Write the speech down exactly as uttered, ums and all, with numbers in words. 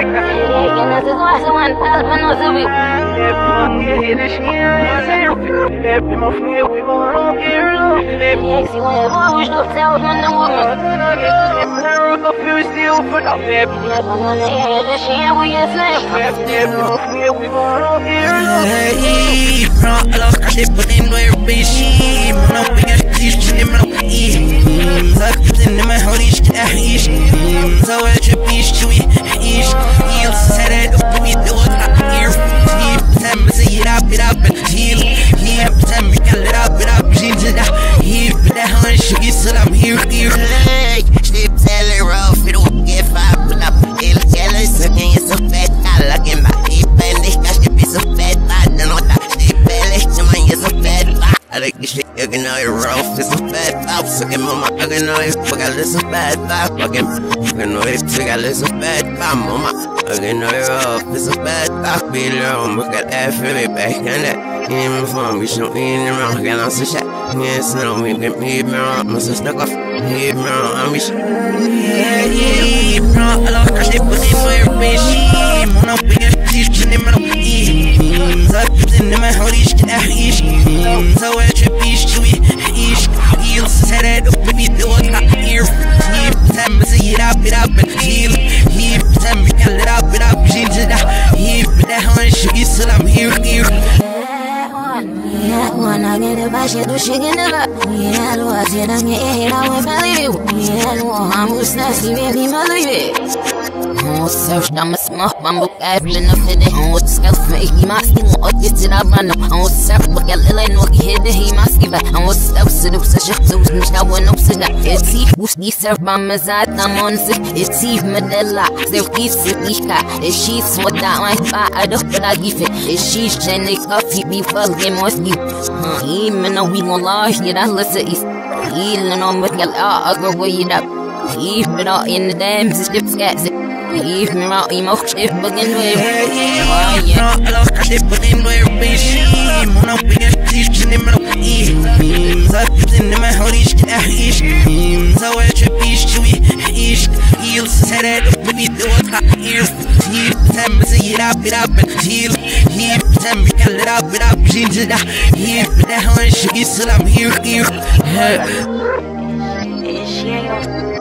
We should be in the round, get on some shit. Yes, no, we can be around. Must have stuck off. He around, I'm wish. Yeah, yeah, bro. I love that shit, but in my bitch. I'm not big as teach in the middle. Yeah, I'm in the middle. This shit, I ish. So I trip ish, chewy ish. He'll set it up, maybe do a cut here. He time to see it up, it up, and he'll. He time to get it up, it up, change it up. He put that on should be so I'm here, here. Yeah, one I get a bash to shake in the back. Yeah, what's it? I'm here, I will believe you. Yeah, I'm just nasty, baby, mother. Oh, search, I'm a smart bamboo, I've been up in the oh, scalp me. He must be more did I run up. Oh, search, but a little and walk here, he must give it. Oh, stop, sit up, such a tooth, which I went up to that. It's he who's the serve by my side, I'm on sick. It's he, Medella, they're peace, it's Is she what that one? I don't but I give it. Is she Jenny coffee, be fucking with you? Even though we won't lie, you know, listen, he's healing on with your other way it up. Even out in the damn ship scats. Even out emotion, if again, why, yeah, I love that, but in where we see, no bigger teach in the middle. Up in the middle, ish, so I trip ish, chewy ish. He'll set it up, maybe do a cut here. He time to see it up, it up, and he'll. He time to get it up, it up, change it up. He put that on, should be so I'm here, here.